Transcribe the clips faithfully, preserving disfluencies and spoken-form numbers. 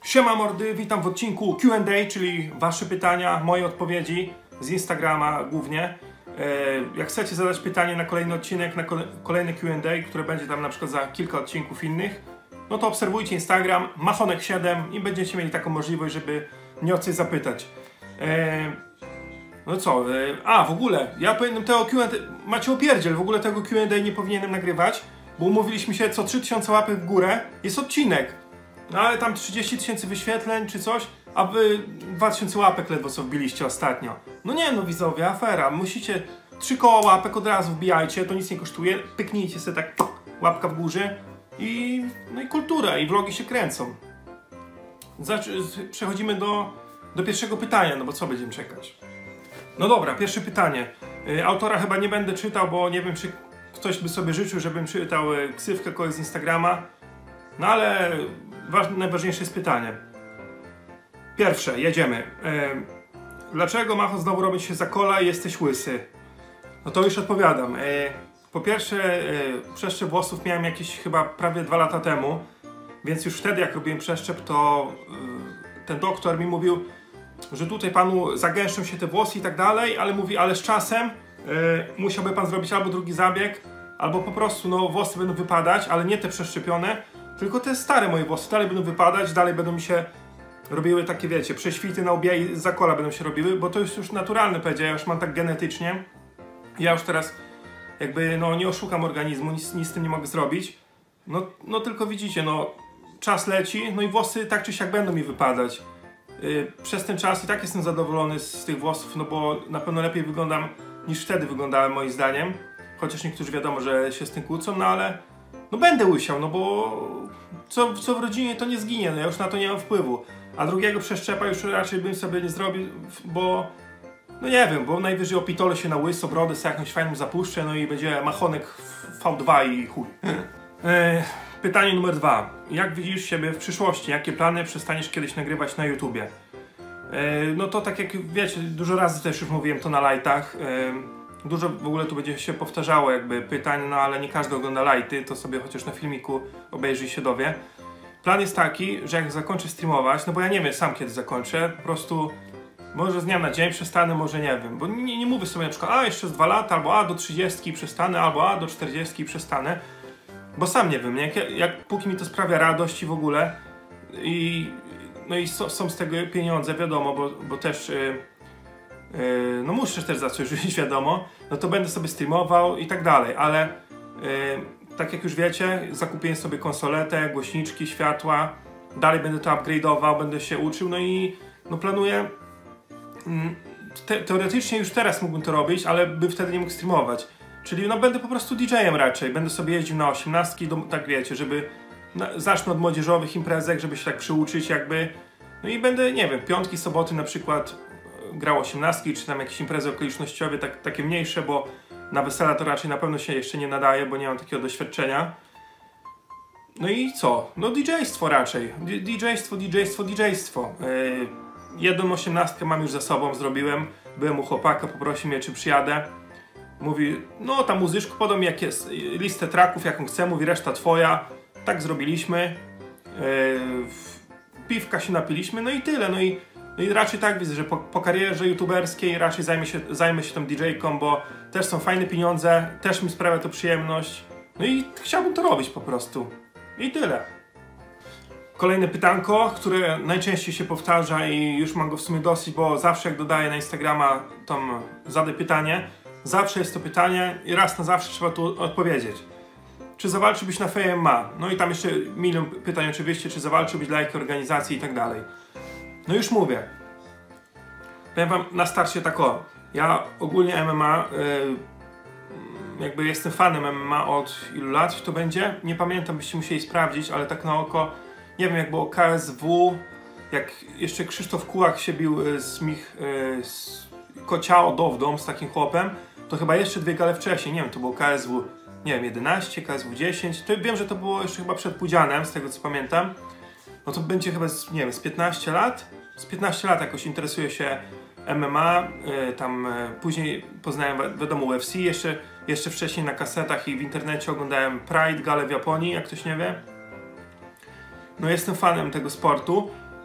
Siema mordy, witam w odcinku Q and A, czyli wasze pytania, moje odpowiedzi z Instagrama głównie. Jak chcecie zadać pytanie na kolejny odcinek, na kolejny Q and A, które będzie tam na przykład za kilka odcinków innych, no to obserwujcie Instagram, machonek siedem i będziecie mieli taką możliwość, żeby mnie o coś zapytać. No co, a w ogóle, ja powinienem tego Q and A, macie opierdziel, w ogóle tego Q and A nie powinienem nagrywać, bo umówiliśmy się co trzy tysiące łapek w górę, jest odcinek. No ale tam trzydzieści tysięcy wyświetleń czy coś, a wy dwa tysiące łapek ledwo co wbiliście ostatnio. No nie no widzowie, afera, musicie trzy koła łapek od razu wbijajcie, to nic nie kosztuje, pyknijcie sobie tak łapka w górze i no i kultura, i vlogi się kręcą. Zac przechodzimy do, do pierwszego pytania, no bo co będziemy czekać? No dobra, pierwsze pytanie. Autora chyba nie będę czytał, bo nie wiem czy ktoś by sobie życzył, żebym czytał ksywkę kogoś z Instagrama, no ale najważniejsze jest pytanie. Pierwsze, jedziemy. E, dlaczego, Macho, znowu robić się za kola i jesteś łysy? No to już odpowiadam. E, po pierwsze, e, przeszczep włosów miałem jakieś chyba prawie dwa lata temu, więc już wtedy jak robiłem przeszczep, to e, ten doktor mi mówił, że tutaj panu zagęszczą się te włosy i tak dalej, ale mówi, ale z czasem e, musiałby pan zrobić albo drugi zabieg, albo po prostu no, włosy będą wypadać, ale nie te przeszczepione, tylko te stare moje włosy dalej będą wypadać, dalej będą mi się robiły takie, wiecie, prześwity na łbie i za kola będą się robiły, bo to jest już naturalne, powiedział, ja już mam tak genetycznie. Ja już teraz jakby, no nie oszukam organizmu, nic, nic z tym nie mogę zrobić. No, no tylko widzicie, no czas leci, no i włosy tak czy siak będą mi wypadać. Yy, przez ten czas i tak jestem zadowolony z, z tych włosów, no bo na pewno lepiej wyglądam niż wtedy wyglądałem moim zdaniem. Chociaż niektórzy wiadomo, że się z tym kłócą, no ale no będę łysiał, no bo co, co w rodzinie to nie zginie, no ja już na to nie mam wpływu. A drugiego przeszczepa już raczej bym sobie nie zrobił, bo no nie wiem, bo najwyżej opitolę się na łyso, brodę sobie jakąś fajną zapuszczę, no i będzie machonek V dwa i chuj. e, pytanie numer dwa. Jak widzisz siebie w przyszłości? Jakie plany przestaniesz kiedyś nagrywać na YouTubie? E, no to tak jak wiecie, dużo razy też już mówiłem to na lightach. E, Dużo w ogóle tu będzie się powtarzało jakby pytań, no ale nie każdy ogląda lighty, to sobie chociaż na filmiku obejrzy i się dowie. Plan jest taki, że jak zakończę streamować, no bo ja nie wiem sam kiedy zakończę, po prostu może z dnia na dzień przestanę, może nie wiem, bo nie, nie mówię sobie na przykład, a jeszcze z dwa lata, albo a do trzydziestki przestanę, albo a do czterdziestki przestanę, bo sam nie wiem, nie? Jak, jak póki mi to sprawia radość i w ogóle i no i so, są z tego pieniądze, wiadomo, bo, bo też yy, Yy, no muszę też za coś żyć, wiadomo, no to będę sobie streamował i tak dalej, ale yy, tak jak już wiecie, zakupiłem sobie konsoletę, głośniczki, światła, dalej będę to upgrade'ował, będę się uczył, no i no planuję, yy, te, teoretycznie już teraz mógłbym to robić, ale bym wtedy nie mógł streamować, czyli no będę po prostu D J-em raczej, będę sobie jeździł na osiemnastki, do, tak wiecie, żeby na, zacznę od młodzieżowych imprezek, żeby się tak przyuczyć jakby, no i będę, nie wiem, piątki, soboty na przykład grał osiemnastki, czy tam jakieś imprezy okolicznościowe, tak, takie mniejsze, bo na wesela to raczej na pewno się jeszcze nie nadaje, bo nie mam takiego doświadczenia. No i co? No D J-stwo raczej. D J-stwo, D J-stwo, D J-stwo. Yy, jedną osiemnastkę mam już za sobą, zrobiłem. Byłem u chłopaka, poprosił mnie, czy przyjadę. Mówi, no ta muzyczka, podał mi jak jest, listę tracków, jaką chcę, mówi, reszta twoja. Tak zrobiliśmy. Yy, piwka się napiliśmy, no i tyle. No i No i raczej tak widzę, że po, po karierze youtuberskiej raczej zajmę się, zajmę się tą D J-ką, bo też są fajne pieniądze, też mi sprawia to przyjemność. No i chciałbym to robić po prostu. I tyle. Kolejne pytanko, które najczęściej się powtarza i już mam go w sumie dosyć, bo zawsze jak dodaję na Instagrama tam zadaj pytanie, zawsze jest to pytanie i raz na zawsze trzeba tu odpowiedzieć. Czy zawalczyłbyś na F M M A? No i tam jeszcze milion pytań oczywiście, czy zawalczyłbyś dla jakiej organizacji i tak dalej. No już mówię, powiem wam na starcie tak o, ja ogólnie M M A, yy, jakby jestem fanem M M A od ilu lat to będzie, nie pamiętam, byście musieli sprawdzić, ale tak na oko, nie wiem jak było K S W, jak jeszcze Krzysztof Kułak się bił z Mich, yy, z Kociao Dowdą, z takim chłopem, to chyba jeszcze dwie gale wcześniej, nie wiem, to było K S W, nie wiem, jedenaście, K S W dziesięć, to wiem, że to było jeszcze chyba przed Pudzianem, z tego co pamiętam. No to będzie chyba, z, nie wiem, z piętnaście lat? Z piętnaście lat jakoś interesuję się M M A, y, tam y, później poznałem, wiadomo, U F C, jeszcze, jeszcze wcześniej na kasetach i w internecie oglądałem Pride, galę w Japonii, jak ktoś nie wie. No jestem fanem tego sportu.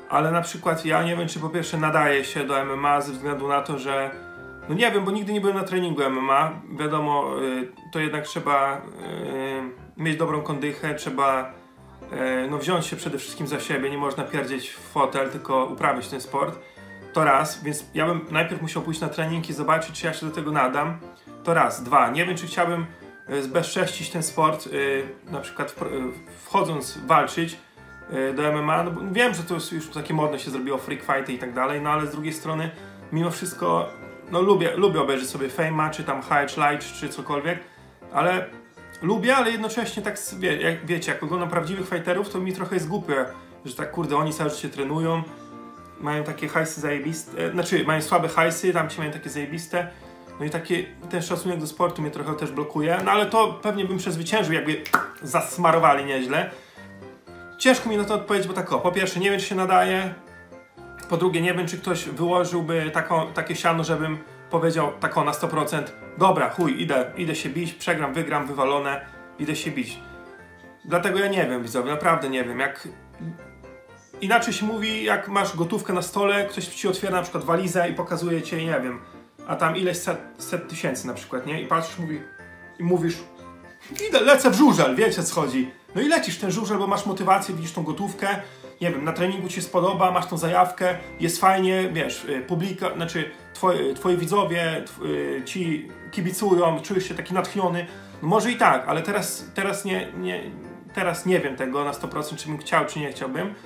ale na przykład ja nie wiem, czy po pierwsze nadaje się do M M A ze względu na to, że no nie wiem, bo nigdy nie byłem na treningu M M A. Wiadomo, to jednak trzeba mieć dobrą kondychę, trzeba no wziąć się przede wszystkim za siebie, nie można pierdzieć w fotel, tylko uprawiać ten sport. To raz, więc ja bym najpierw musiał pójść na trening i zobaczyć, czy ja się do tego nadam. To raz. Dwa, nie wiem, czy chciałbym zbezcześcić ten sport, na przykład wchodząc walczyć do M M A, no bo wiem, że to już takie modne się zrobiło, freak fighty i tak dalej, no ale z drugiej strony, mimo wszystko, no lubię, lubię obejrzeć sobie Fame'a, czy tam H H Light, czy cokolwiek, ale lubię, ale jednocześnie tak, wie, jak, wiecie, jak oglądam prawdziwych fighterów, to mi trochę jest głupie, że tak kurde, oni całe życie trenują, mają takie hajsy zajebiste, znaczy mają słabe hajsy, tam ci mają takie zajebiste, no i taki, ten szacunek do sportu mnie trochę też blokuje, no ale to pewnie bym przezwyciężył, jakby zasmarowali nieźle. Ciężko mi na to odpowiedzieć, bo tak o, po pierwsze nie wiem, czy się nadaje, po drugie nie wiem, czy ktoś wyłożyłby taką, takie siano, żebym powiedział tak o na sto procent, dobra, chuj, idę, idę się bić, przegram, wygram, wywalone, idę się bić. Dlatego ja nie wiem, widzowie, naprawdę nie wiem, jak... Inaczej się mówi, jak masz gotówkę na stole, ktoś ci otwiera na przykład walizę i pokazuje cię, nie wiem, a tam ileś set, set tysięcy na przykład, nie? I patrzysz, mówi, i mówisz, idę, lecę w żużel, wiecie co chodzi. No i lecisz ten żużel, bo masz motywację, widzisz tą gotówkę, nie wiem, na treningu ci się spodoba, masz tą zajawkę, jest fajnie, wiesz, publika, znaczy twoi, twoi widzowie ci kibicują, czujesz się taki natchniony. No może i tak, ale teraz, teraz, nie, nie, teraz nie wiem tego na sto procent, czy bym chciał, czy nie chciałbym.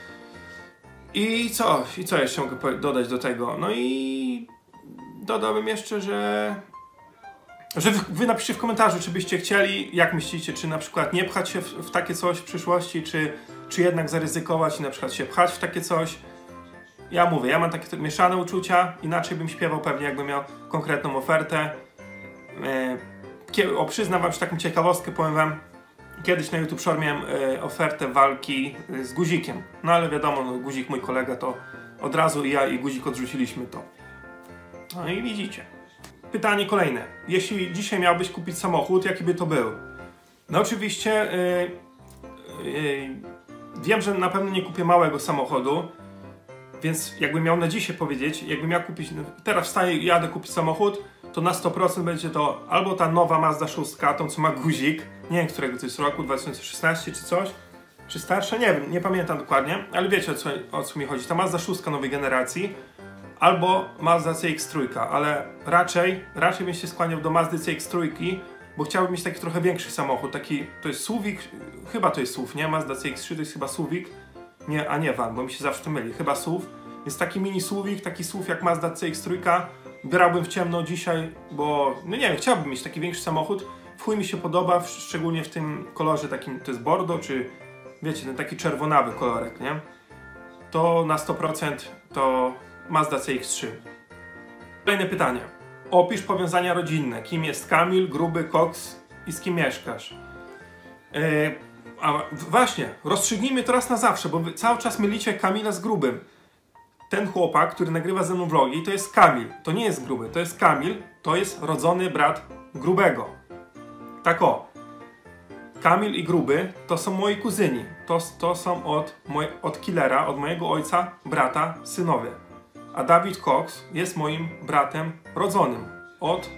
I co? I co jeszcze mogę dodać do tego? No i dodałbym jeszcze, że że wy, wy napiszcie w komentarzu, czy byście chcieli, jak myślicie, czy na przykład nie pchać się w, w takie coś w przyszłości, czy, czy jednak zaryzykować i na przykład się pchać w takie coś. Ja mówię, ja mam takie mieszane uczucia, inaczej bym śpiewał pewnie, jakbym miał konkretną ofertę. E, o, przyznam wam, że taką ciekawostkę powiem wam, kiedyś na YouTube Shore miałem e, ofertę walki e, z Guzikiem, no ale wiadomo, no, Guzik mój kolega, to od razu ja i Guzik odrzuciliśmy to. No i widzicie. Pytanie kolejne. Jeśli dzisiaj miałbyś kupić samochód, jaki by to był? No oczywiście yy, yy, wiem, że na pewno nie kupię małego samochodu, więc jakbym miał na dzisiaj powiedzieć, jakbym miał kupić, teraz wstaję i jadę kupić samochód, to na sto procent będzie to albo ta nowa Mazda sześć, tą co ma guzik, nie wiem którego to jest roku, dwa tysiące szesnasty czy coś, czy starsza, nie wiem, nie pamiętam dokładnie, ale wiecie o co, o co mi chodzi. Ta Mazda sześć nowej generacji, albo Mazda C X trzy, ale raczej, raczej bym się skłaniał do Mazdy C X trzy, bo chciałbym mieć taki trochę większy samochód, taki, to jest SUVik, chyba to jest S U V, nie? Mazda C X trzy to jest chyba SUVik, nie, a nie van, bo mi się zawsze to myli, chyba S U V, więc taki mini SUVik, taki S U V jak Mazda C X trzy, brałbym w ciemno dzisiaj, bo, no nie wiem, chciałbym mieć taki większy samochód, w chuj mi się podoba, szczególnie w tym kolorze takim, to jest bordo, czy wiecie, ten taki czerwonawy kolorek, nie? To na sto procent to Mazda C X trzy. Kolejne pytanie. Opisz powiązania rodzinne. Kim jest Kamil, Gruby, Cox i z kim mieszkasz? Yy, a właśnie, rozstrzygnijmy to raz na zawsze, bo wy cały czas mylicie Kamila z Grubym. Ten chłopak, który nagrywa ze mną vlogi, to jest Kamil. To nie jest Gruby, to jest Kamil. To jest rodzony brat Grubego. Tak o. Kamil i Gruby to są moi kuzyni. To, to są od, moj, od Killera, od mojego ojca, brata, synowie. A Dawid Cox jest moim bratem rodzonym od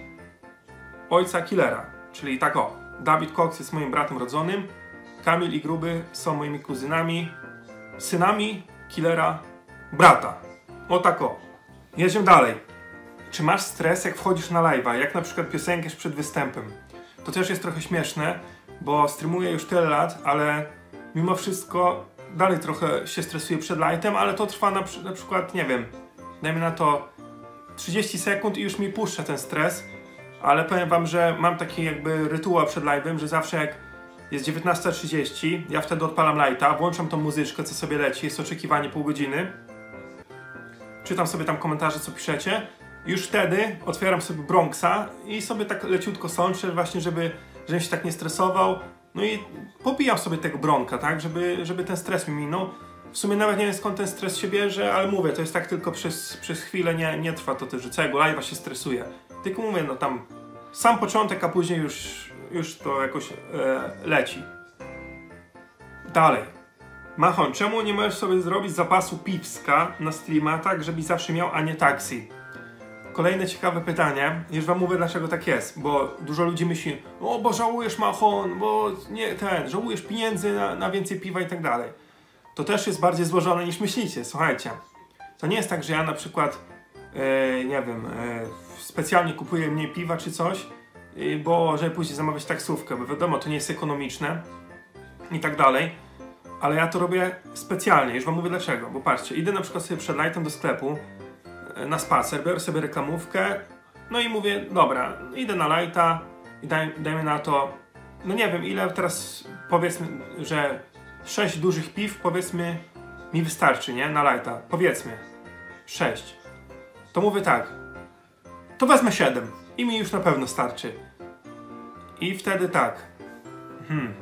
ojca Killera. Czyli tak o, Dawid Cox jest moim bratem rodzonym, Kamil i Gruby są moimi kuzynami, synami Killera, brata. O tak o. Jedziemy dalej. Czy masz stres, jak wchodzisz na live'a, jak na przykład piosenkarz przed występem? To też jest trochę śmieszne, bo streamuję już tyle lat, ale mimo wszystko dalej trochę się stresuję przed live'em, ale to trwa na, na przykład, nie wiem, dajmy na to trzydzieści sekund i już mi puszcza ten stres, ale powiem wam, że mam taki jakby rytuał przed live'em, że zawsze jak jest dziewiętnasta trzydzieści, ja wtedy odpalam lighta, włączam tą muzyczkę, co sobie leci, jest oczekiwanie pół godziny, czytam sobie tam komentarze, co piszecie, już wtedy otwieram sobie Bronxa i sobie tak leciutko sączę właśnie, żeby, żebym się tak nie stresował, no i popijam sobie tego Bronka, tak, żeby, żeby ten stres mi minął. W sumie nawet nie wiem, skąd ten stres się bierze, ale mówię, to jest tak tylko przez, przez chwilę, nie, nie trwa to też, że całego live'a się stresuje. Tylko mówię, no tam sam początek, a później już, już to jakoś e, leci. Dalej. Machon, czemu nie możesz sobie zrobić zapasu piwska na streama, tak żebyś zawsze miał, a nie taksi? Kolejne ciekawe pytanie. Już wam mówię, dlaczego tak jest. Bo dużo ludzi myśli, o, bo żałujesz, Machon, bo nie ten, żałujesz pieniędzy na, na więcej piwa i tak dalej. To też jest bardziej złożone niż myślicie. Słuchajcie, to nie jest tak, że ja na przykład, e, nie wiem, e, specjalnie kupuję mniej piwa czy coś, e, bo żeby później zamawiać taksówkę, bo wiadomo, to nie jest ekonomiczne i tak dalej. Ale ja to robię specjalnie, już wam mówię dlaczego. Bo patrzcie, idę na przykład sobie przed lightem do sklepu, na spacer, biorę sobie reklamówkę, no i mówię, dobra, idę na lighta i daj, dajmy na to, no nie wiem ile teraz, powiedzmy, że sześć dużych piw, powiedzmy, mi wystarczy, nie? Na lighta, powiedzmy, sześć. To mówię tak, to wezmę siedem i mi już na pewno starczy. I wtedy tak, hmm,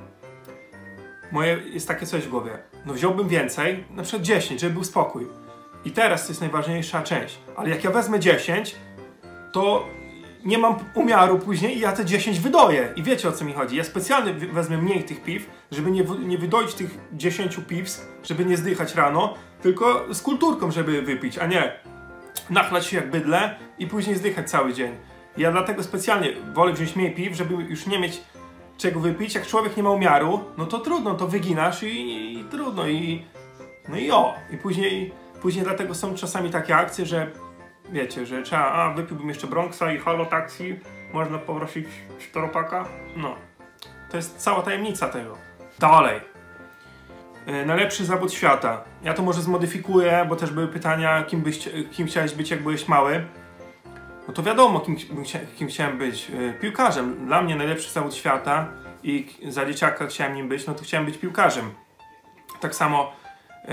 moje jest takie coś w głowie, no wziąłbym więcej, na przykład dziesięć, żeby był spokój. I teraz to jest najważniejsza część. Ale jak ja wezmę dziesięć, to nie mam umiaru później i ja te dziesięć wydoję. I wiecie, o co mi chodzi. Ja specjalnie wezmę mniej tych piw, żeby nie, nie wydoić tych dziesięciu piws, żeby nie zdychać rano, tylko z kulturką, żeby wypić, a nie nachlać się jak bydle i później zdychać cały dzień. Ja dlatego specjalnie wolę wziąć mniej piw, żeby już nie mieć czego wypić. Jak człowiek nie ma umiaru, no to trudno, to wyginasz i, i trudno. I, no i o. I później... Później dlatego są czasami takie akcje, że wiecie, że trzeba, a wypiłbym jeszcze Bronxa i halo taksi, można poprosić czteropaka. No, to jest cała tajemnica tego. Dalej. Yy, najlepszy zawód świata. Ja to może zmodyfikuję, bo też były pytania, kim, byś, kim chciałeś być, jak byłeś mały. No to wiadomo, kim, kim chciałem być. Yy, piłkarzem. Dla mnie najlepszy zawód świata i za dzieciaka chciałem nim być, no to chciałem być piłkarzem. Tak samo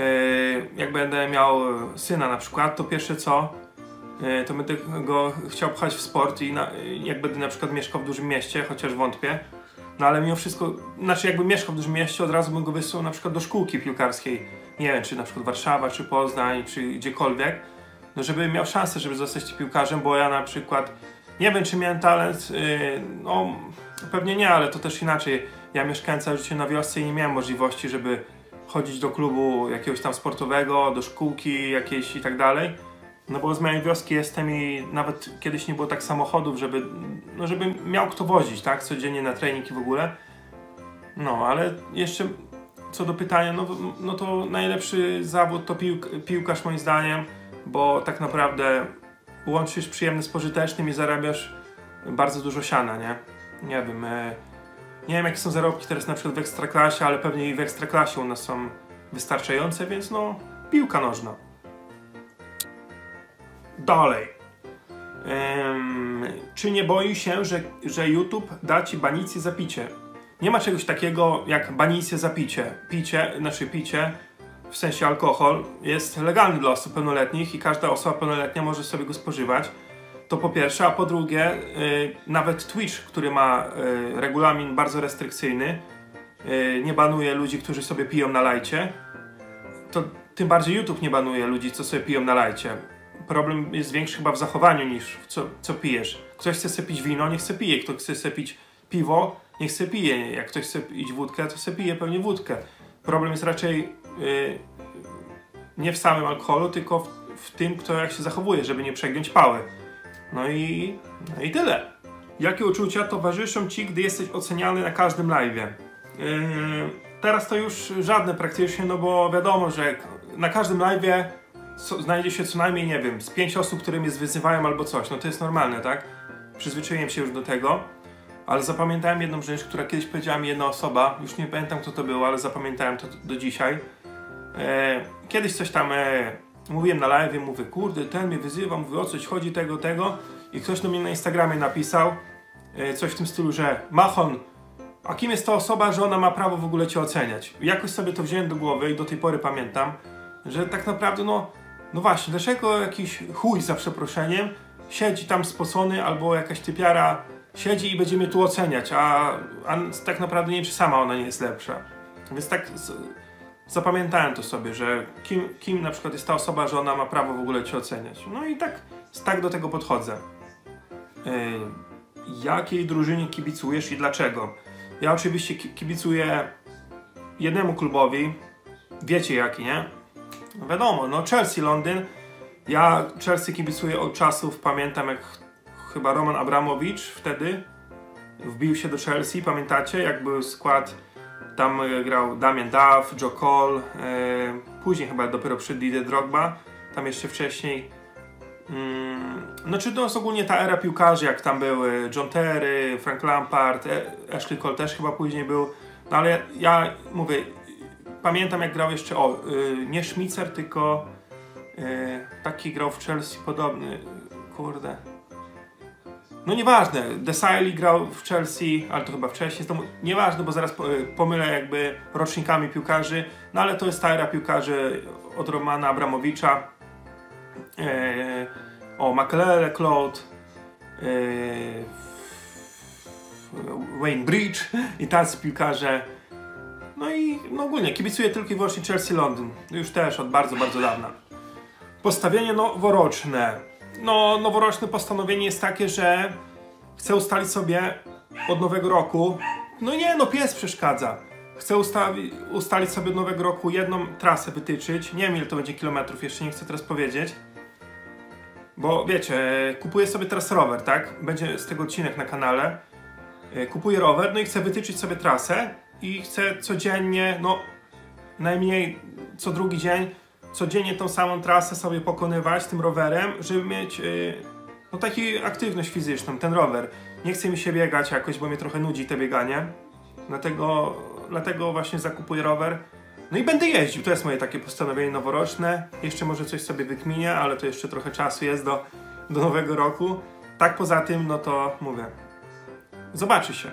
jak będę miał syna na przykład, to pierwsze co, to będę go chciał pchać w sport i na, jak będę na przykład mieszkał w dużym mieście, chociaż wątpię, no ale mimo wszystko, znaczy jakby mieszkał w dużym mieście, od razu bym go wysłał na przykład do szkółki piłkarskiej, nie wiem, czy na przykład Warszawa, czy Poznań, czy gdziekolwiek, no żeby miał szansę, żeby zostać piłkarzem, bo ja na przykład, nie wiem, czy miałem talent, no pewnie nie, ale to też inaczej, ja mieszkałem całe życie na wiosce i nie miałem możliwości, żeby chodzić do klubu jakiegoś tam sportowego, do szkółki jakiejś i tak dalej. No bo z mojej wioski jestem i nawet kiedyś nie było tak samochodów, żeby, no żeby miał kto wozić, tak, codziennie na trening i w ogóle. No, ale jeszcze co do pytania, no, no to najlepszy zawód to piłk, piłkarz moim zdaniem, bo tak naprawdę łączysz przyjemne z pożytecznym i zarabiasz bardzo dużo siana, nie? Nie wiem, e, nie wiem jakie są zarobki teraz na przykład w Ekstraklasie, ale pewnie i w Ekstraklasie u nas są wystarczające, więc no, piłka nożna. Dalej. Um, czy nie boi się, że, że YouTube da ci banicję za picie? Nie ma czegoś takiego jak banicję za picie. Picie, znaczy picie, w sensie alkohol, jest legalny dla osób pełnoletnich i każda osoba pełnoletnia może sobie go spożywać. To po pierwsze, a po drugie, yy, nawet Twitch, który ma yy, regulamin bardzo restrykcyjny, yy, nie banuje ludzi, którzy sobie piją na lajcie, to tym bardziej YouTube nie banuje ludzi, co sobie piją na lajcie. Problem jest większy chyba w zachowaniu niż w co, co pijesz. Ktoś chce sobie pić wino, niech sobie pije. Ktoś chce sobie pić piwo, niech sobie pije. Jak ktoś chce pić wódkę, to sobie pije pewnie wódkę. Problem jest raczej yy, nie w samym alkoholu, tylko w, w tym, kto jak się zachowuje, żeby nie przegiąć pały. No i, no i tyle. Jakie uczucia towarzyszą ci, gdy jesteś oceniany na każdym live'ie? Yy, teraz to już żadne praktycznie, no bo wiadomo, że na każdym live'ie so, znajdzie się co najmniej, nie wiem, z pięć osób, które mnie zwyzywają albo coś. No to jest normalne, tak? Przyzwyczaiłem się już do tego. Ale zapamiętałem jedną rzecz, która kiedyś powiedziała mi jedna osoba. Już nie pamiętam, kto to był, ale zapamiętałem to do dzisiaj. E, kiedyś coś tam e, mówiłem na live, mówię, kurde, ten mnie wyzywa, mówię, o coś chodzi, tego, tego. I ktoś do mnie na Instagramie napisał e, coś w tym stylu, że Machon, a kim jest ta osoba, że ona ma prawo w ogóle cię oceniać? I jakoś sobie to wziąłem do głowy i do tej pory pamiętam, że tak naprawdę, no, no właśnie, dlaczego jakiś chuj, za przeproszeniem, siedzi tam spocony albo jakaś typiara siedzi i będzie mnie tu oceniać, a, a tak naprawdę nie wiem, czy sama ona nie jest lepsza. Więc tak z, zapamiętałem to sobie, że kim, kim na przykład jest ta osoba, że ona ma prawo w ogóle cię oceniać. No i tak, tak do tego podchodzę. Yy, jakiej drużynie kibicujesz i dlaczego? Ja oczywiście kibicuję jednemu klubowi, wiecie jaki, nie? No wiadomo, no Chelsea, Londyn. Ja Chelsea kibicuję od czasów, pamiętam jak chyba Roman Abramowicz wtedy wbił się do Chelsea, pamiętacie? Jak był skład, tam grał Damien Duff, Joe Cole, yy, później chyba dopiero przyszedł Didier Drogba, tam jeszcze wcześniej. Yy, no czy to jest ogólnie ta era piłkarzy, jak tam były John Terry, Frank Lampard, Ashley Cole też chyba później był, no ale ja, ja mówię, pamiętam jak grał jeszcze, o, yy, nie Schmitzer, tylko yy, taki grał w Chelsea podobny, kurde. No nieważne, Desailly grał w Chelsea, ale to chyba wcześniej, to nieważne, bo zaraz pomylę jakby rocznikami piłkarzy, no ale to jest ta era piłkarzy od Romana Abramowicza, yy, o Makelele, Claude, yy, Wayne Bridge i tacy piłkarze. No i no ogólnie kibicuję tylko i wyłącznie Chelsea Londyn, już też od bardzo, bardzo dawna. Postawienie noworoczne. No, noworoczne postanowienie jest takie, że chcę ustalić sobie od nowego roku, no nie, no pies przeszkadza. Chcę ustawi, ustalić sobie od nowego roku jedną trasę wytyczyć. Nie wiem ile to będzie kilometrów, jeszcze nie chcę teraz powiedzieć. Bo wiecie, kupuję sobie teraz rower, tak? Będzie z tego odcinek na kanale. Kupuję rower, no i chcę wytyczyć sobie trasę i chcę codziennie, no najmniej co drugi dzień, codziennie tą samą trasę sobie pokonywać tym rowerem, żeby mieć yy, no taką aktywność fizyczną, ten rower. Nie chce mi się biegać jakoś, bo mnie trochę nudzi te bieganie. Dlatego, dlatego właśnie zakupuję rower. No i będę jeździł, to jest moje takie postanowienie noworoczne. Jeszcze może coś sobie wykminię, ale to jeszcze trochę czasu jest do, do nowego roku. Tak poza tym, no to mówię, zobaczy się.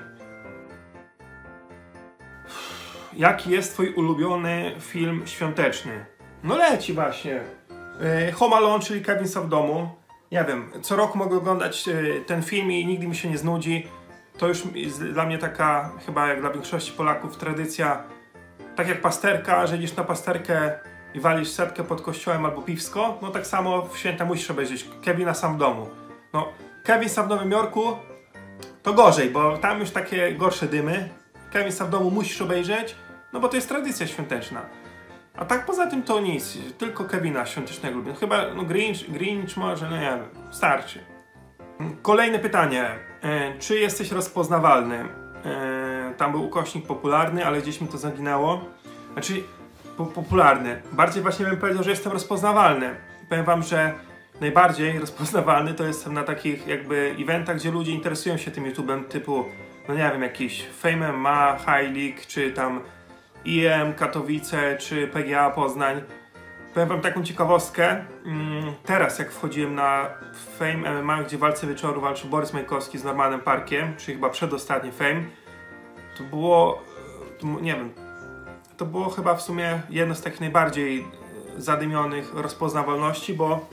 Jaki jest twój ulubiony film świąteczny? No leci właśnie. Home Alone, czyli Kevin sam w domu. Nie wiem, co roku mogę oglądać ten film i nigdy mi się nie znudzi. To już jest dla mnie taka, chyba jak dla większości Polaków, tradycja. Tak jak pasterka, że idziesz na pasterkę i walisz setkę pod kościołem albo piwsko, no tak samo w święta musisz obejrzeć Kevina sam w domu. No, Kevin sam w Nowym Jorku to gorzej, bo tam już takie gorsze dymy. Kevin sam w domu musisz obejrzeć, no bo to jest tradycja świąteczna. A tak poza tym to nic, tylko Kevina świątecznego lubię. Chyba no Grinch, Grinch może, no nie wiem, starczy. Kolejne pytanie. E, czy jesteś rozpoznawalny? E, tam był ukośnik popularny, ale gdzieś mi to zaginęło. Znaczy, po, popularny. Bardziej właśnie bym powiedział, że jestem rozpoznawalny. Powiem wam, że najbardziej rozpoznawalny to jestem na takich jakby eventach, gdzie ludzie interesują się tym YouTube'em, typu, no nie wiem, jakiś Fame M M A, High League, czy tam I M Katowice, czy P G A Poznań. Powiem wam taką ciekawostkę. Teraz jak wchodziłem na Fame M M A, gdzie w walce wieczoru walczył Borys Majkowski z Normanem Parkiem, czyli chyba przedostatni Fame, to było, to, nie wiem, to było chyba w sumie jedno z takich najbardziej zadymionych rozpoznawalności, bo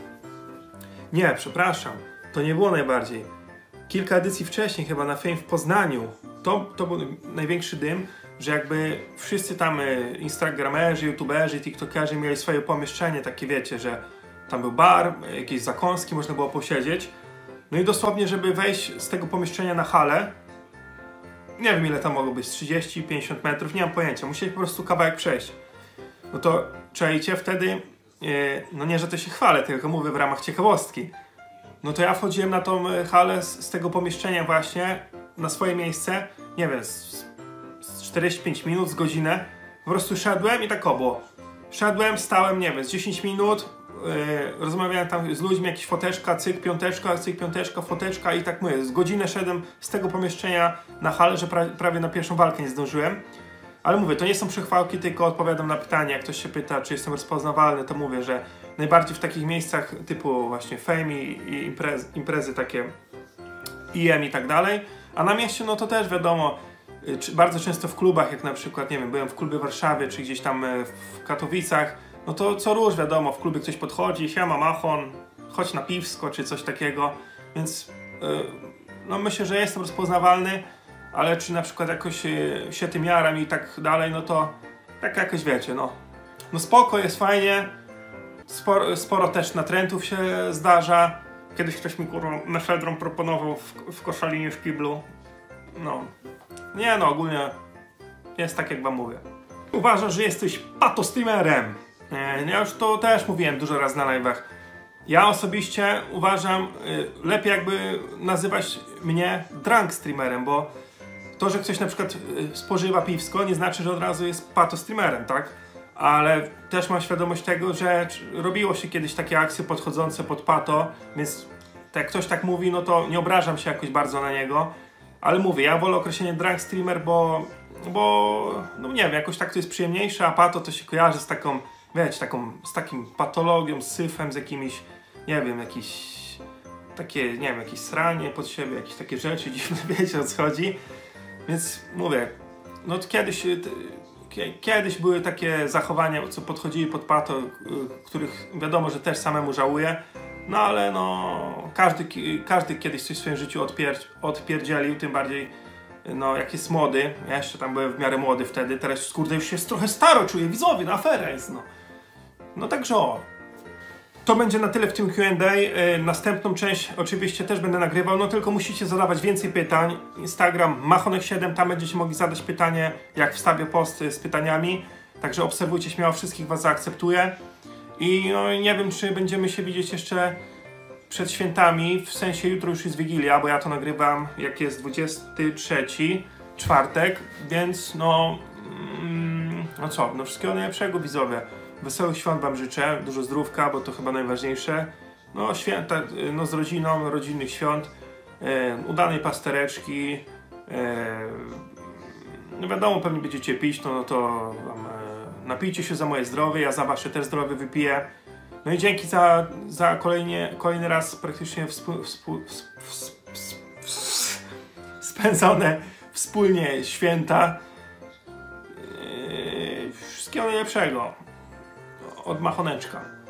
nie, przepraszam, to nie było najbardziej. Kilka edycji wcześniej, chyba na Fame w Poznaniu, to, to był największy dym, że jakby wszyscy tam instagramerzy, youtuberzy, tiktokerzy mieli swoje pomieszczenie, takie wiecie, że tam był bar, jakieś zakąski, można było posiedzieć. No i dosłownie, żeby wejść z tego pomieszczenia na halę, nie wiem ile tam mogło być, trzydzieści pięćdziesiąt metrów, nie mam pojęcia, musieli po prostu kawałek przejść. No to czajcie, wtedy, no nie, że to się chwalę, tylko mówię w ramach ciekawostki. No to ja wchodziłem na tą halę z, z tego pomieszczenia właśnie, na swoje miejsce, nie wiem, z, z czterdzieści pięć minut, z godzinę. Po prostu szedłem i tak o było. Szedłem, stałem, nie wiem, z dziesięć minut, yy, rozmawiałem tam z ludźmi, jakieś foteczka, cyk, piąteczka, cyk, piąteczka, foteczka i tak mówię, z godzinę szedłem z tego pomieszczenia na halę, że pra prawie na pierwszą walkę nie zdążyłem. Ale mówię, to nie są przechwałki, tylko odpowiadam na pytanie, jak ktoś się pyta, czy jestem rozpoznawalny, to mówię, że najbardziej w takich miejscach typu właśnie Fame i, i imprez, imprezy takie I M i tak dalej. A na mieście, no to też wiadomo, czy bardzo często w klubach, jak na przykład, nie wiem, byłem w klubie w Warszawie, czy gdzieś tam w Katowicach, no to co róż, wiadomo, w klubie ktoś podchodzi, siema machon, chodź na piwsko, czy coś takiego, więc yy, no myślę, że jestem rozpoznawalny, ale czy na przykład jakoś yy, się tym jaram i tak dalej, no to tak jakoś wiecie, no, no spoko, jest fajnie, sporo, sporo też natrętów się zdarza, kiedyś ktoś mi kurwa mefedron proponował w, w Koszalinie w kiblu, no. Nie no, ogólnie jest tak jak wam mówię. Uważasz, że jesteś patostreamerem. Ja już to też mówiłem dużo razy na live'ach. Ja osobiście uważam, lepiej jakby nazywać mnie drunk streamerem, bo to, że ktoś na przykład spożywa piwsko, nie znaczy, że od razu jest patostreamerem, tak? Ale też mam świadomość tego, że robiło się kiedyś takie akcje podchodzące pod pato, więc jak ktoś tak mówi, no to nie obrażam się jakoś bardzo na niego. Ale mówię, ja wolę określenie drunk streamer, bo, bo no nie wiem, jakoś tak to jest przyjemniejsze, a pato to się kojarzy z taką, wiecie, taką, z takim patologią, z syfem, z jakimiś, nie wiem, jakieś takie, nie wiem, jakieś sranie pod siebie, jakieś takie rzeczy dziwne, wiecie o co chodzi. Więc mówię, no to kiedyś, kiedyś były takie zachowania, co podchodzili pod pato, których wiadomo, że też samemu żałuję. No ale no, każdy, każdy kiedyś coś w swoim życiu odpier odpierdzielił, tym bardziej no jak jest młody. Ja jeszcze tam byłem w miarę młody wtedy, teraz kurde już się trochę staro czuję, widzowie, na aferę jest, no. No także o. To będzie na tyle w tym Q and A. Następną część oczywiście też będę nagrywał, no tylko musicie zadawać więcej pytań. Instagram machonek siedem, tam będziecie mogli zadać pytanie, jak wstawię post z pytaniami. Także obserwujcie śmiało, wszystkich was zaakceptuję. I no, nie wiem, czy będziemy się widzieć jeszcze przed świętami, w sensie jutro już jest Wigilia, bo ja to nagrywam jak jest dwudziesty trzeci, czwartek, więc no, mm, no co, no wszystkiego najlepszego, widzowie. Wesołych świąt wam życzę, dużo zdrówka, bo to chyba najważniejsze. No święta, no z rodziną, rodzinnych świąt, e, udanej pastereczki. E, no wiadomo, pewnie będziecie pić, no, no to um, e, napijcie się za moje zdrowie, ja za wasze też zdrowie wypiję. No i dzięki za, za kolejnie, kolejny raz praktycznie współ, współ, współ, współ, spędzone wspólnie święta. E, wszystkiego najlepszego. Od Machoneczka.